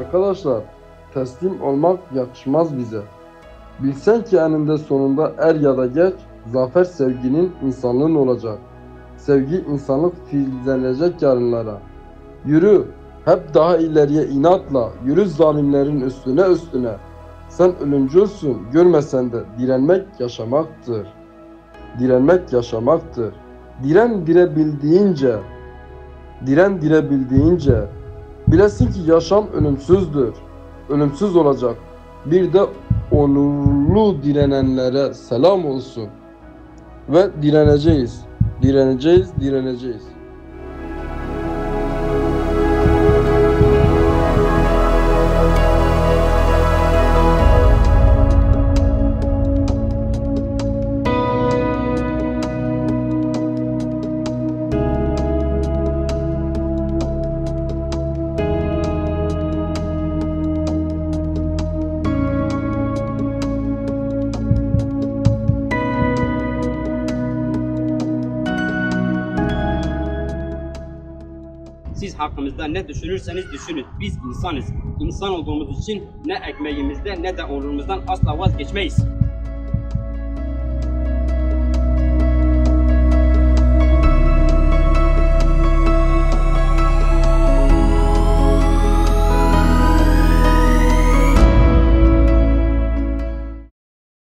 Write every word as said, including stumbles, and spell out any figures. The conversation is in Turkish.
arkadaşlar, teslim olmak yakışmaz bize. Bilsen ki eninde sonunda er ya da geç, zafer sevginin, insanlığın olacak. Sevgi insanlık filizlenecek yarınlara. Yürü, hep daha ileriye inatla, yürü zalimlerin üstüne üstüne. Sen ölümcülsün, görmesen de direnmek yaşamaktır. Direnmek yaşamaktır. Diren direbildiğince, diren direbildiğince, bilesin ki yaşam ölümsüzdür. Ölümsüz olacak. Bir de onurlu direnenlere selam olsun. Ve direneceğiz. Direneceğiz, direneceğiz. Siz hakkımızda ne düşünürseniz düşünün. Biz insanız. İnsan olduğumuz için ne ekmeğimizde ne de onurumuzdan asla vazgeçmeyiz.